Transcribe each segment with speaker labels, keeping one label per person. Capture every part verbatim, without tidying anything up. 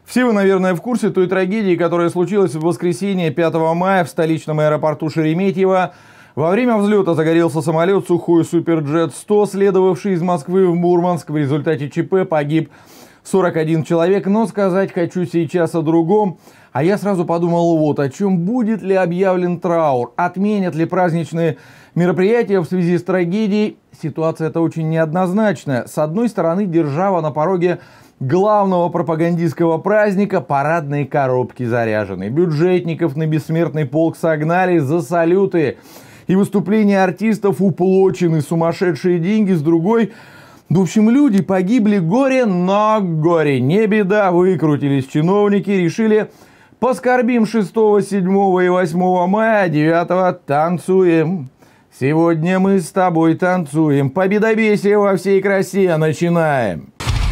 Speaker 1: Все вы, наверное, в курсе той трагедии, которая случилась в воскресенье пятого мая в столичном аэропорту Шереметьево. Во время взлета загорелся самолет Сухой Суперджет сто, следовавший из Москвы в Мурманск. В результате ЧП погиб сорок один человек. Но сказать хочу сейчас о другом. А я сразу подумал вот о чем. Будет ли объявлен траур? Отменят ли праздничные мероприятия в связи с трагедией? Ситуация-то очень неоднозначная. С одной стороны, держава на пороге главного пропагандистского праздника, парадные коробки заряжены. Бюджетников на бессмертный полк согнали за салюты. И выступления артистов уплочены, сумасшедшие деньги. С другой, в общем, люди погибли, горе, но горе не беда. Выкрутились чиновники, решили: поскорбим шестого, седьмого и восьмого мая, девятого танцуем. Сегодня мы с тобой танцуем. Победобесие во всей красе начинаем.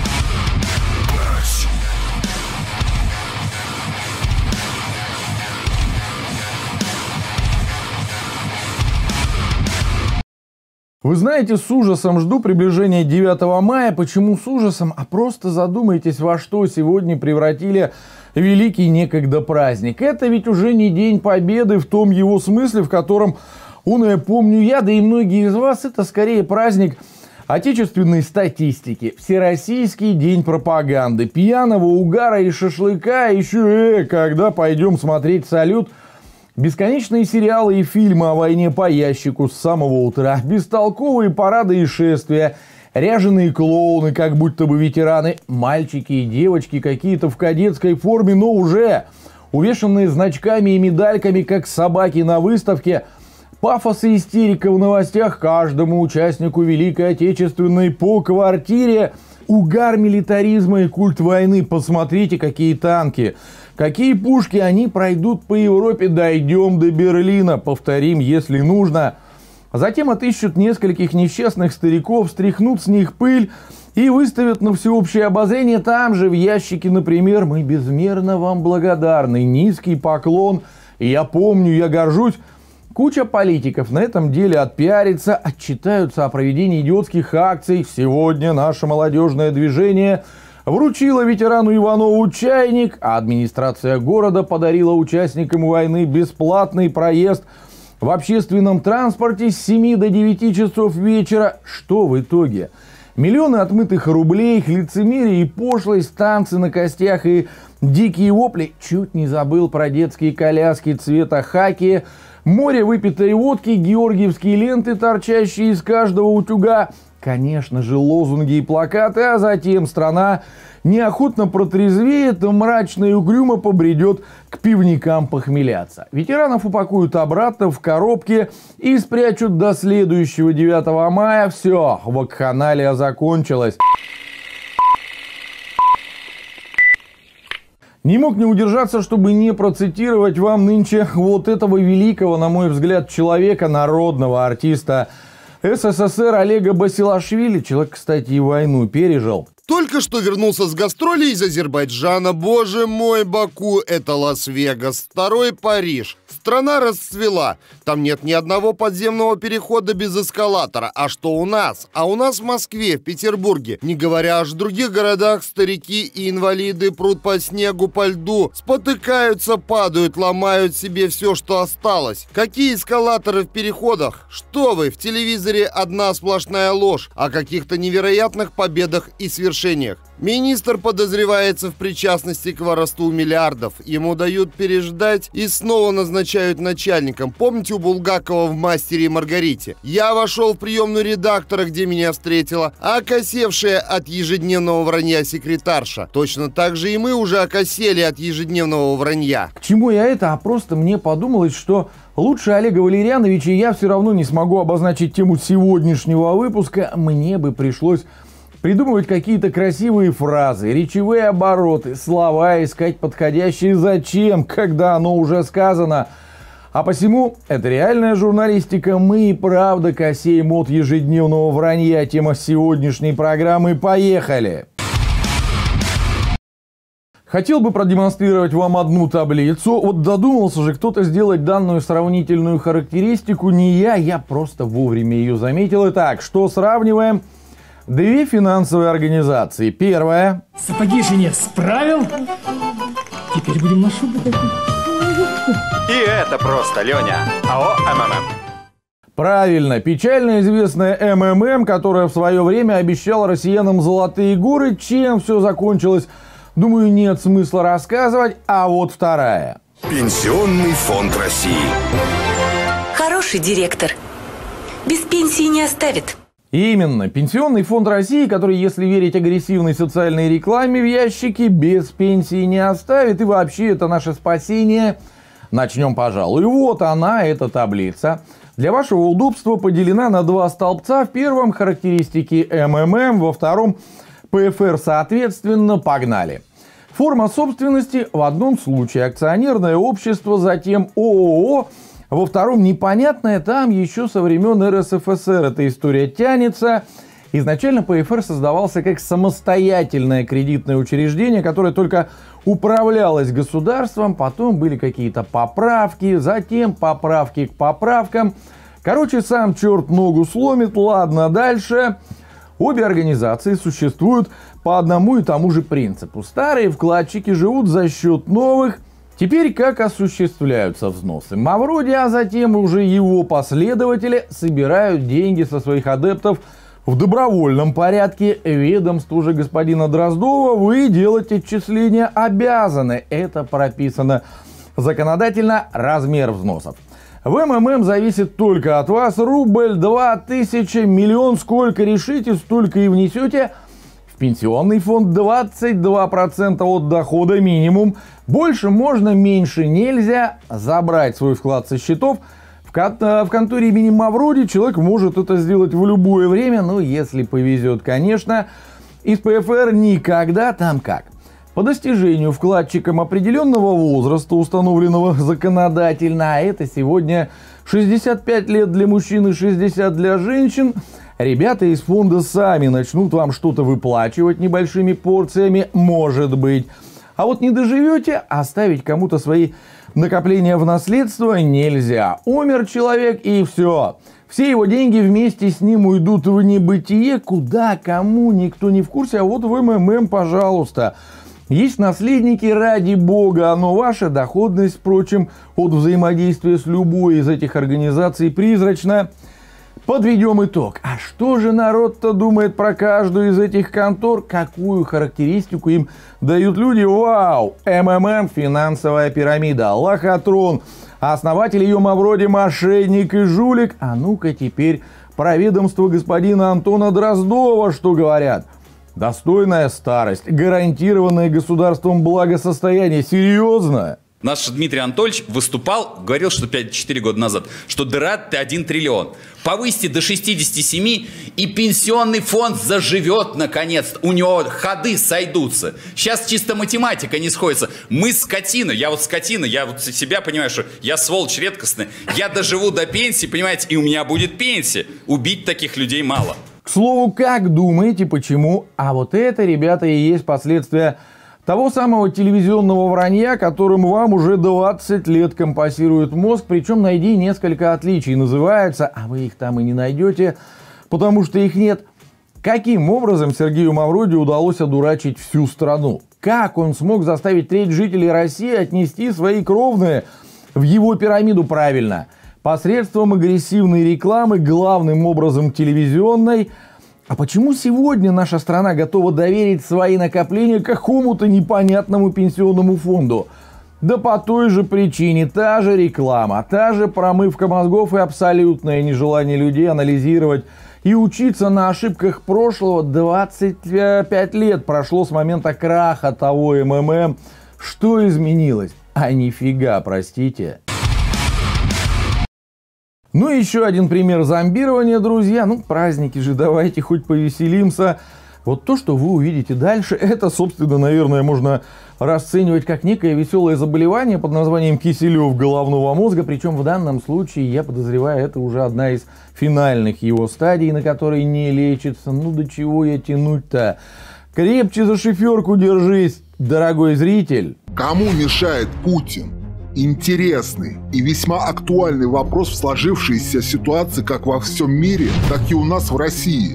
Speaker 1: Вы знаете, с ужасом жду приближения девятого мая. Почему с ужасом? А просто задумайтесь, во что сегодня превратили великий некогда праздник. Это ведь уже не День Победы в том его смысле, в котором он, я помню я, да и многие из вас, это скорее праздник отечественной статистики. Всероссийский день пропаганды, пьяного угара и шашлыка. Еще, э, когда пойдем смотреть салют? Бесконечные сериалы и фильмы о войне по ящику с самого утра. Бестолковые парады и шествия. Ряженые клоуны, как будто бы ветераны. Мальчики и девочки какие-то в кадетской форме, но уже увешанные значками и медальками, как собаки на выставке. Пафос и истерика в новостях каждому участнику Великой Отечественной по квартире. Угар милитаризма и культ войны. Посмотрите, какие танки. Какие пушки, они пройдут по Европе, дойдем до Берлина, повторим, если нужно. Затем отыщут нескольких несчастных стариков, стряхнут с них пыль и выставят на всеобщее обозрение. Там же в ящике, например, мы безмерно вам благодарны, низкий поклон, я помню, я горжусь. Куча политиков на этом деле отпиарится, отчитаются о проведении идиотских акций. Сегодня наше молодежное движение вручила ветерану Иванову чайник, а администрация города подарила участникам войны бесплатный проезд в общественном транспорте с семи до девяти часов вечера. Что в итоге? Миллионы отмытых рублей, лицемерие и пошлость, танцы на костях и дикие вопли. Чуть не забыл про детские коляски цвета хаки, море выпитой водки, георгиевские ленты, торчащие из каждого утюга. Конечно же, лозунги и плакаты, а затем страна неохотно протрезвеет, мрачно и угрюмо побредет к пивникам похмеляться. Ветеранов упакуют обратно в коробки и спрячут до следующего девятого мая. Все, вакханалия закончилась. Не мог не удержаться, чтобы не процитировать вам нынче вот этого великого, на мой взгляд, человека, народного артиста СССР Олега Басилашвили. Человек, кстати, и войну пережил.
Speaker 2: Только что вернулся с гастролей из Азербайджана. Боже мой, Баку, это Лас-Вегас, второй Париж. Страна расцвела. Там нет ни одного подземного перехода без эскалатора. А что у нас? А у нас в Москве, в Петербурге, не говоря аж в других городах, старики и инвалиды прут по снегу, по льду, спотыкаются, падают, ломают себе все, что осталось. Какие эскалаторы в переходах? Что вы, в телевизоре одна сплошная ложь о каких-то невероятных победах и свершениях. Министр подозревается в причастности к воровству миллиардов. Ему дают переждать и снова назначают начальником. Помните у Булгакова в «Мастере и Маргарите»? Я вошел в приемную редактора, где меня встретила окосевшая от ежедневного вранья секретарша. Точно так же и мы уже окосели от ежедневного вранья.
Speaker 1: К чему я это? А просто мне подумалось, что лучше Олега Валерьяновича я все равно не смогу обозначить тему сегодняшнего выпуска. Мне бы пришлось придумывать какие-то красивые фразы, речевые обороты, слова искать подходящие зачем, когда оно уже сказано. А посему это реальная журналистика. Мы и правда косеем от ежедневного вранья. Тема сегодняшней программы. Поехали! Хотел бы продемонстрировать вам одну таблицу. Вот додумался же кто-то сделать данную сравнительную характеристику. Не я, я просто вовремя ее заметил. Итак, что сравниваем? Две финансовые организации. Первая.
Speaker 3: Сапоги жене справил. Теперь будем на шубу.
Speaker 4: И это просто, Леня. АО МММ.
Speaker 1: Правильно, печально известная МММ, которая в свое время обещала россиянам золотые горы. Чем все закончилось, думаю, нет смысла рассказывать. А вот вторая.
Speaker 5: Пенсионный фонд России.
Speaker 6: Хороший директор. Без пенсии не оставит.
Speaker 1: Именно. Пенсионный фонд России, который, если верить агрессивной социальной рекламе в ящике, без пенсии не оставит. И вообще это наше спасение. Начнем, пожалуй. И вот она, эта таблица. Для вашего удобства поделена на два столбца. В первом характеристики МММ, во втором ПФР соответственно. Погнали. Форма собственности: в одном случае акционерное общество, затем ООО. Во втором непонятное, там еще со времен РСФСР эта история тянется. Изначально ПФР создавался как самостоятельное кредитное учреждение, которое только управлялось государством. Потом были какие-то поправки, затем поправки к поправкам. Короче, сам черт ногу сломит. Ладно, дальше. Обе организации существуют по одному и тому же принципу. Старые вкладчики живут за счет новых. Теперь как осуществляются взносы? Мавроди, а затем уже его последователи собирают деньги со своих адептов в добровольном порядке. Ведомству же господина Дроздова вы делать отчисления обязаны. Это прописано законодательно. Размер взносов в МММ зависит только от вас. Рубль, два, тысячи, миллион. Сколько решите, столько и внесете. Пенсионный фонд двадцать два процента от дохода минимум. Больше можно, меньше нельзя. Забрать свой вклад со счетов в, в конторе имени Мавроди человек может это сделать в любое время. Ну, если повезет, конечно. Из ПФР никогда. Там как? По достижению вкладчикам определенного возраста, установленного законодательно, а это сегодня шестьдесят пять лет для мужчин и шестьдесят для женщин, ребята из фонда сами начнут вам что-то выплачивать небольшими порциями, может быть. А вот не доживете, оставить кому-то свои накопления в наследство нельзя. Умер человек и все. Все его деньги вместе с ним уйдут в небытие. Куда, кому, никто не в курсе. А вот в МММ, пожалуйста. Есть наследники, ради бога, но ваша доходность, впрочем, от взаимодействия с любой из этих организаций призрачна. Подведем итог. А что же народ-то думает про каждую из этих контор? Какую характеристику им дают люди? Вау! МММ – финансовая пирамида. Лохотрон. Основатель ее Мавроди – мошенник и жулик. А ну-ка теперь про ведомство господина Антона Дроздова что говорят? Достойная старость, гарантированное государством благосостояние. Серьезно?
Speaker 7: Наш Дмитрий Анатольевич выступал, говорил, что пять-четыре года назад, что дыра один триллион. Повысьте до шестидесяти семи, и пенсионный фонд заживет наконец. У него ходы сойдутся. Сейчас чисто математика не сходится. Мы скотина, я вот скотина, я вот себя понимаю, что я сволочь редкостная. Я доживу до пенсии, понимаете, и у меня будет пенсия. Убить таких людей мало.
Speaker 1: К слову, как думаете, почему? А вот это, ребята, и есть последствия того самого телевизионного вранья, которым вам уже двадцать лет компасирует мозг. Причем найди несколько отличий. Называется, а вы их там и не найдете, потому что их нет. Каким образом Сергею Мавроди удалось одурачить всю страну? Как он смог заставить треть жителей России отнести свои кровные в его пирамиду правильно? Посредством агрессивной рекламы, главным образом телевизионной. А почему сегодня наша страна готова доверить свои накопления какому-то непонятному пенсионному фонду? Да по той же причине. Та же реклама, та же промывка мозгов и абсолютное нежелание людей анализировать и учиться на ошибках прошлого. двадцать пять лет прошло с момента краха того МММ. Что изменилось? А нифига, простите. Ну и еще один пример зомбирования, друзья. Ну, праздники же, давайте хоть повеселимся. Вот то, что вы увидите дальше, это, собственно, наверное, можно расценивать как некое веселое заболевание под названием киселев головного мозга. Причем в данном случае, я подозреваю, это уже одна из финальных его стадий, на которой не лечится. Ну, до чего я тянуть-то? Крепче за шиферку держись, дорогой зритель.
Speaker 8: Кому мешает Путин? Интересный и весьма актуальный вопрос в сложившейся ситуации как во всем мире, так и у нас в России.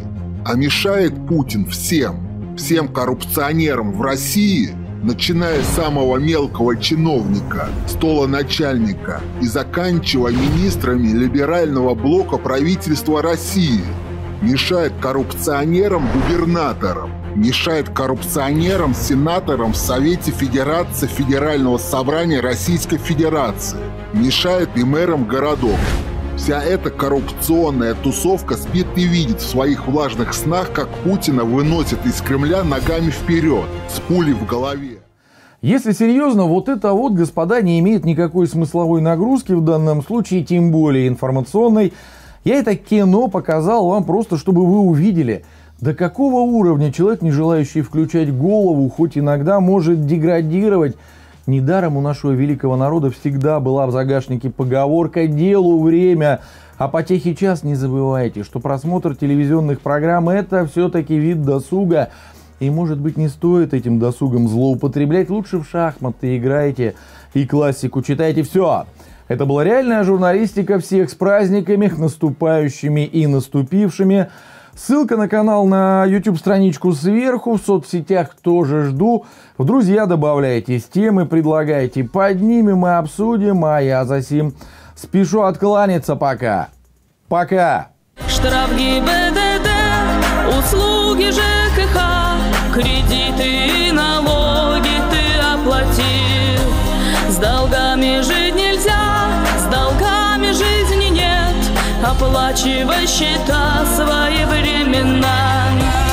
Speaker 8: А мешает Путин всем, всем коррупционерам в России, начиная с самого мелкого чиновника, столоначальника и заканчивая министрами либерального блока правительства России. Мешает коррупционерам-губернаторам, мешает коррупционерам-сенаторам в Совете Федерации Федерального собрания Российской Федерации, мешает и мэрам городов. Вся эта коррупционная тусовка спит и видит в своих влажных снах, как Путина выносит из Кремля ногами вперед, с пулей в голове.
Speaker 1: Если серьезно, вот это вот, господа, не имеет никакой смысловой нагрузки в данном случае, тем более информационной. Я это кино показал вам просто, чтобы вы увидели, до какого уровня человек, не желающий включать голову, хоть иногда может деградировать. Недаром у нашего великого народа всегда была в загашнике поговорка «делу время», а потехи час. Не забывайте, что просмотр телевизионных программ – это все-таки вид досуга. И, может быть, не стоит этим досугом злоупотреблять. Лучше в шахматы играйте и классику читайте. Все. Это была реальная журналистика. Всех с праздниками, наступающими и наступившими. Ссылка на канал, на YouTube-страничку сверху. В соцсетях тоже жду. В друзья добавляйтесь, темы предлагайте. Поднимем и обсудим. А я за сим спешу откланяться пока. Пока.
Speaker 9: Штраф ГИБДД, услуги ЖКХ, кредиты и налоги ты оплатил. С долгами жить нельзя, с долгами жизни нет. Оплачивай счета своевременно.